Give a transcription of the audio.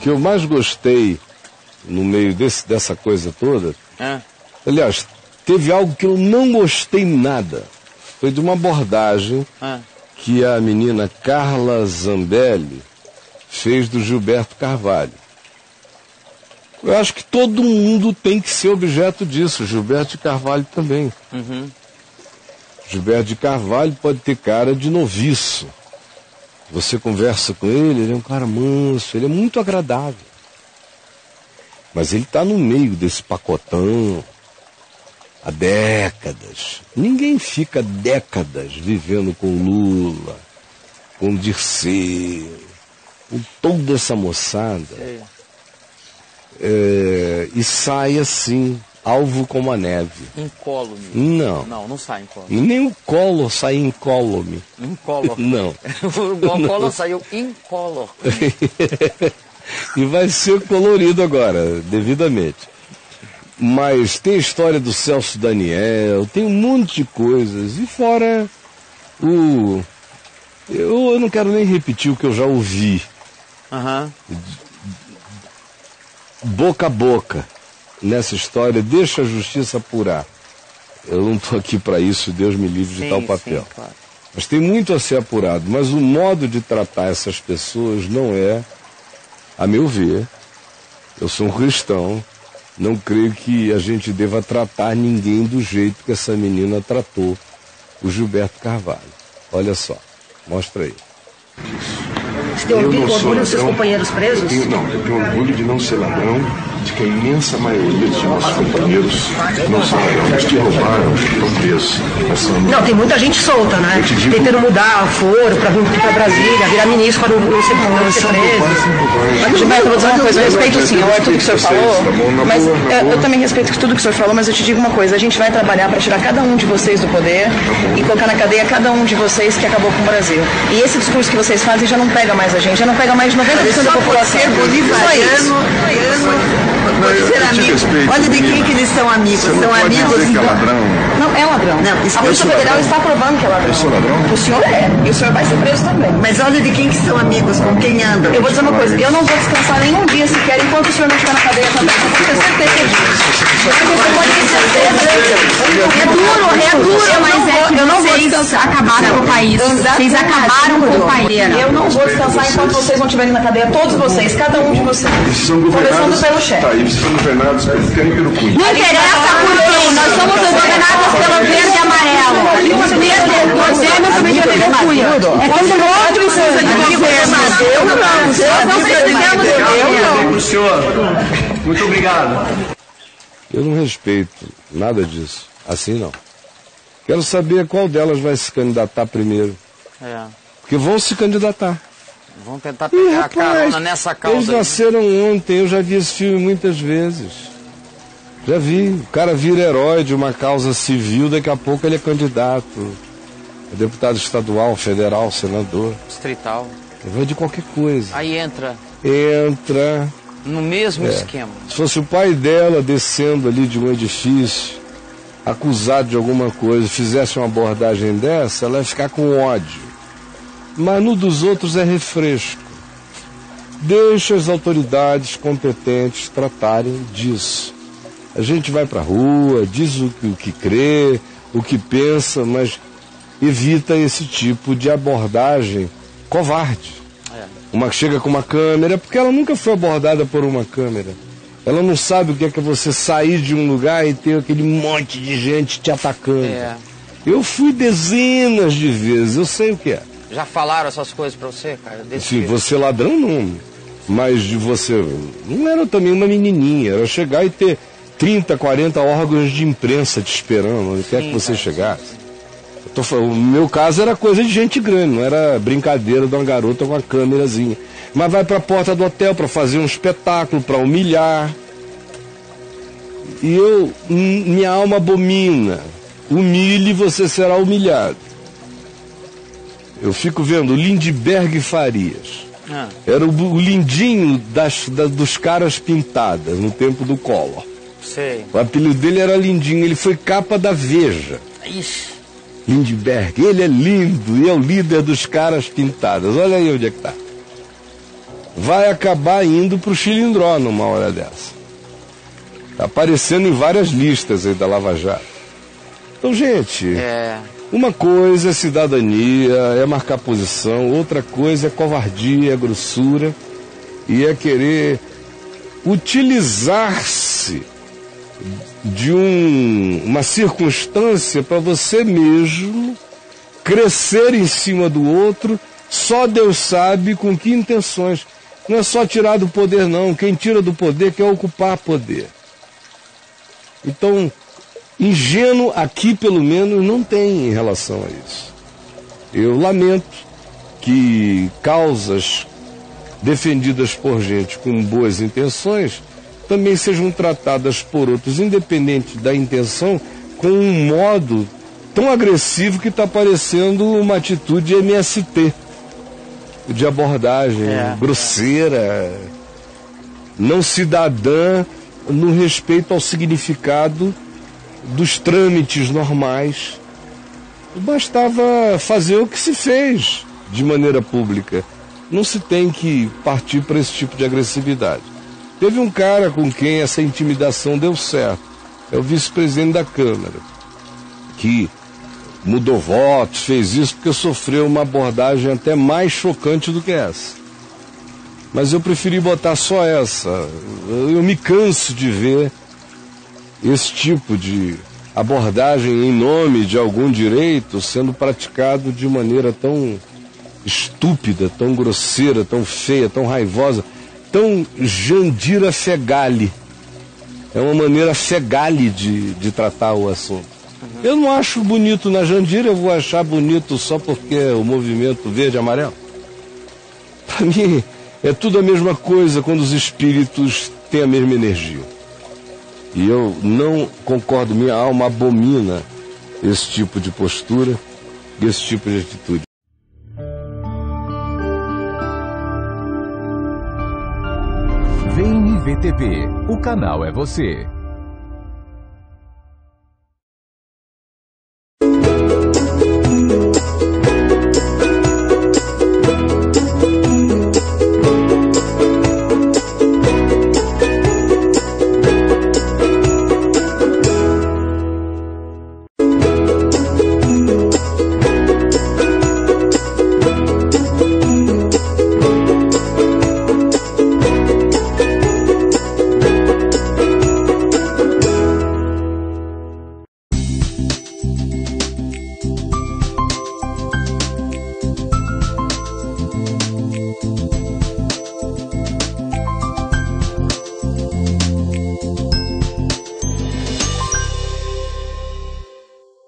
que eu mais gostei no meio dessa coisa toda, aliás, teve algo que eu não gostei nada. Foi de uma abordagem que a menina Carla Zambelli fez do Gilberto Carvalho. Eu acho que todo mundo tem que ser objeto disso, Gilberto de Carvalho também. Gilberto de Carvalho pode ter cara de noviço. Você conversa com ele é um cara manso, ele é muito agradável. Mas ele está no meio desse pacotão há décadas. Ninguém fica décadas vivendo com Lula, com Dirceu, com toda essa moçada. E sai assim, alvo como a neve. Incólume. Não sai incólume. Nem o Collor sai incólume. Incólor. Não. O Collor saiu incólor. E vai ser colorido agora, devidamente. Mas tem a história do Celso Daniel, tem um monte de coisas. E fora eu não quero nem repetir o que eu já ouvi. Boca a boca nessa história, deixa a justiça apurar. Eu não estou aqui para isso, Deus me livre de tal papel. Sim, claro. Mas tem muito a ser apurado. Mas o modo de tratar essas pessoas não é, a meu ver, eu sou um cristão, não creio que a gente deva tratar ninguém do jeito que essa menina tratou o Gilberto Carvalho. Olha só, mostra aí. Você tem orgulho dos seus companheiros presos? Eu tenho orgulho de não ser ladrão, de que a imensa maioria dos nossos companheiros não são ladrões, que roubaram, estão presos. Não, tem muita gente solta, né? Tentando mudar o foro para vir para Brasília, virar ministro para não ser preso. Gilberto, eu vou dizer uma coisa, eu respeito sim, tudo que o senhor falou, mas eu também respeito tudo que o senhor falou, mas eu te digo uma coisa, a gente vai trabalhar para tirar cada um de vocês do poder e colocar na cadeia cada um de vocês que acabou com o Brasil. E esse discurso que vocês fazem já não pega mais a gente, já não pega mais 90% da população. Olha de quem que eles são amigos. São amigos. Que é ladrão. Não, é ladrão. Não, a Polícia Federal está provando que é ladrão. Eu sou ladrão? O senhor é. E o senhor vai ser preso também. Mas olha de quem que são amigos, com quem andam. Eu vou dizer uma coisa, eu não vou descansar nenhum dia sequer enquanto o senhor não estiver na cadeia também. Você pode ter certeza disso. Você pode ter certeza. É duro, mas eu não vou vocês descansar. acabaram com o país. Vocês acabaram com o país. Eu não vou descansar enquanto vocês não estiverem na cadeia, todos vocês, cada um de vocês. Começando pelo chefe. Tá, eles são governados pelo Cunha. Não interessa por quem, nós somos governados pelo verde e amarelo. Nós temos também pelo Cunha. É como outro precisa de governo. Nós não precisamos de governo. Senhor, muito obrigado. Eu não respeito nada disso. Assim não. Quero saber qual delas vai se candidatar primeiro. Porque vão se candidatar. Vão tentar pegar a carona nessa causa. Eles nasceram ontem, eu já vi esse filme muitas vezes. Já vi. O cara vira herói de uma causa civil, daqui a pouco ele é candidato. É deputado estadual, federal, senador. Distrital. Vai de qualquer coisa. Aí entra no mesmo esquema. Se fosse o pai dela descendo ali de um edifício, acusado de alguma coisa, fizesse uma abordagem dessa, ela ia ficar com ódio. Mas no dos outros é refresco. Deixa as autoridades competentes tratarem disso. A gente vai para a rua, diz o que crê, o que pensa, mas evita esse tipo de abordagem covarde. Uma que chega com uma câmera, porque ela nunca foi abordada por uma câmera. Ela não sabe o que é você sair de um lugar e ter aquele monte de gente te atacando. Eu fui dezenas de vezes, eu sei o que é. Já falaram essas coisas pra você, cara? Sim, você ladrão não. Mas de você... Não era também uma menininha, era chegar e ter 30, 40 órgãos de imprensa te esperando, onde quer que você chegasse. O meu caso era coisa de gente grande, não era brincadeira de uma garota com uma câmerazinha. Mas vai para a porta do hotel para fazer um espetáculo, para humilhar. E minha alma abomina. Humilhe e você será humilhado. Eu fico vendo o Lindbergh Farias. Era o lindinho dos caras pintadas no tempo do Collor. Sei. O apelido dele era Lindinho, ele foi capa da Veja. Ixi. Lindbergh, ele é lindo e é o líder dos caras pintadas. Olha aí onde é que tá. vai acabar indo para o Chilindró numa hora dessa. Está aparecendo em várias listas aí da Lava Jato. Então, gente, uma coisa é cidadania, é marcar posição, outra coisa é covardia, é grossura e é querer utilizar-se de uma circunstância para você mesmo crescer em cima do outro. Só Deus sabe com que intenções. Não é só tirar do poder, não. Quem tira do poder quer ocupar poder. Então, ingênuo aqui, pelo menos, não tem em relação a isso. Eu lamento que causas defendidas por gente com boas intenções também sejam tratadas por outros, independente da intenção, com um modo tão agressivo que está parecendo uma atitude MST, de abordagem grosseira, não cidadã, no respeito ao significado dos trâmites normais. Bastava fazer o que se fez de maneira pública. Não se tem que partir para esse tipo de agressividade. Teve um cara com quem essa intimidação deu certo, é o vice-presidente da Câmara, que mudou votos, fez isso porque sofreu uma abordagem até mais chocante do que essa. Mas eu preferi botar só essa. Eu me canso de ver esse tipo de abordagem em nome de algum direito sendo praticado de maneira tão estúpida, tão grosseira, tão feia, tão raivosa, tão Jandira Fegali. É uma maneira Fegali de tratar o assunto. Eu não acho bonito na Jandira, eu vou achar bonito só porque é o movimento verde e amarelo. Para mim, é tudo a mesma coisa quando os espíritos têm a mesma energia. E eu não concordo, minha alma abomina esse tipo de postura, esse tipo de atitude. Vem IVTV, o canal é você.